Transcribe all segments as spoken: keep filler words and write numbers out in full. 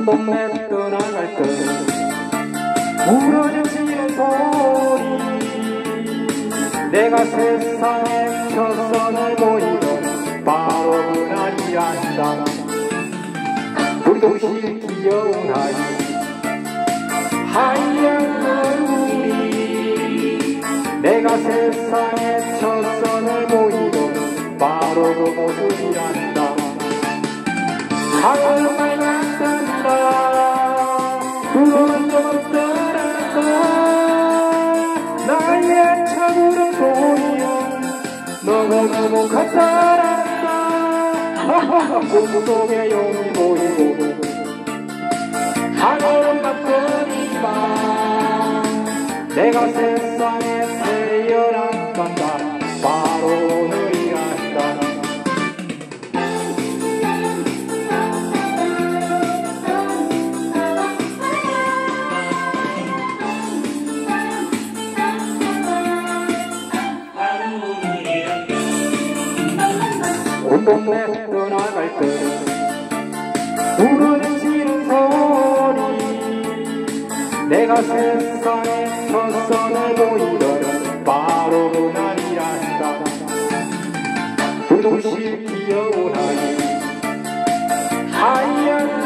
동네 떠나갈 때 울어주시는 소리 내가 세상에 첫선을 보이던 바로 그날이란다. 우리 도시 귀여운 아이 하얀 얼굴이 내가 세상에 첫선을 보이던 바로 그 모습이란다. 하루만 간단다 그건 좀 없더란다. 나의 차구른 소리야 너무너무 같더란다. 꿈속에 용이 보이고 하늘은 바쁘니까 내가 세상에 태어난 간다. 바로 오늘이란다. 운동에 떠나갈 때 울어주시는 소리 내가 세상에 첫선을 보이던 바로 그날이란다. 눈부신 귀여운 아이 하얀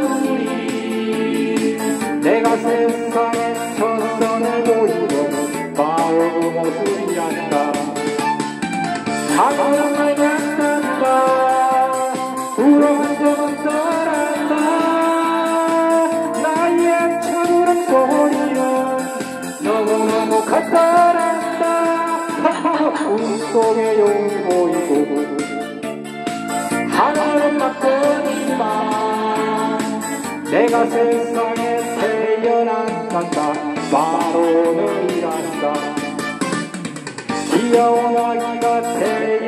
얼굴이 내가 세상에 첫선을 보이던 바로 그 모습이란다. 하늘을 간단다 울어간 적 없더란다. 나의 차구름 소리는 너무너무 같더란다. 꿈속에 용이 보이고 하늘은 바쁘니까 내가 세상에 태어난 간다. 바로 너희란다. 귀여운 아기가 태어난